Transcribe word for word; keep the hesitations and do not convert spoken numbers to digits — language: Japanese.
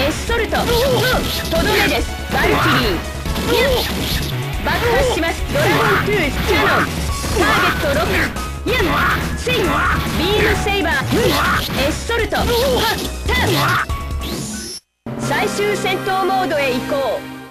エスソルト、とどめです。バルキリー爆発します。ドラゴントゥースキャノンターゲットロックヤンセイビームセイバーエスソルトハッタン最終戦闘モードへ移行。